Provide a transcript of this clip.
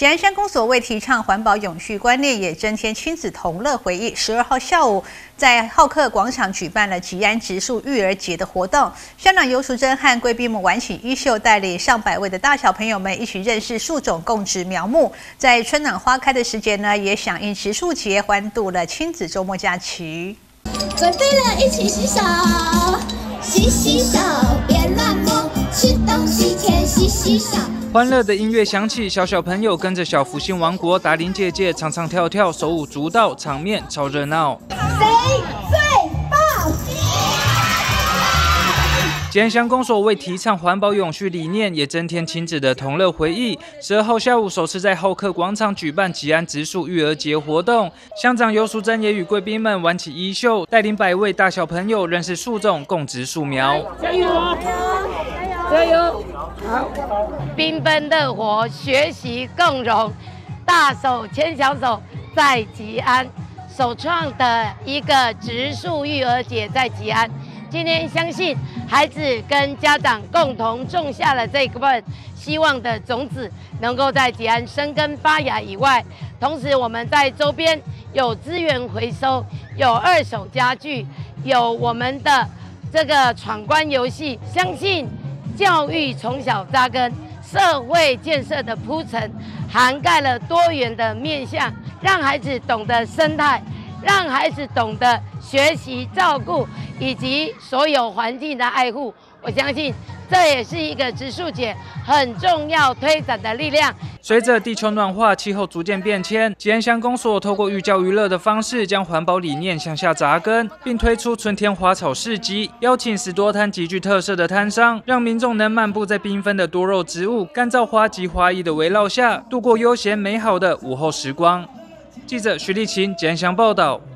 吉安乡公所为提倡环保永续观念，也增添亲子同乐回忆。12号下午，在浩克广场举办了吉安植树育儿节的活动。乡长游淑珍和贵宾们挽起衣袖，带领上百位的大小朋友们一起认识树种、种植苗木。在春暖花开的时节呢，也响应植树节，欢度了亲子周末假期。 准备了，一起洗手，洗洗手，别乱摸，吃东西前洗洗手。 欢乐的音乐响起，小朋友跟着小福星王国达伶姐姐唱唱跳跳，手舞足蹈，场面超热闹。 谁最棒？ 吉安乡公所为提倡环保永续理念，也增添亲子的同乐回忆。12号下午首次在浩克广场举办吉安植树育儿节活动，乡长游淑珍也与贵宾们挽起衣袖，带领100位大小朋友认识树种，共植树苗。 加油！加油！好，缤纷乐活，学习共融，大手牵小手，在吉安首创的一个植树育儿节在吉安。今天相信孩子跟家长共同种下了这份希望的种子，能够在吉安生根发芽以外，同时我们在周边有资源回收，有2手家具，有我们的这个闯关游戏，相信教育从小扎根，社会建设的铺陈，涵盖了多元的面向，让孩子懂得生态，让孩子懂得学习照顾以及所有环境的爱护。我相信这也是一个植树节很重要推展的力量。 随着地球暖化，气候逐渐变迁，吉安乡公所透过寓教于乐的方式，将环保理念向下扎根，并推出春天花草市集，邀请10多摊极具特色的摊商，让民众能漫步在缤纷的多肉植物、干燥花及花艺的围绕下，度过悠闲美好的午后时光。记者徐立琴吉安乡报道。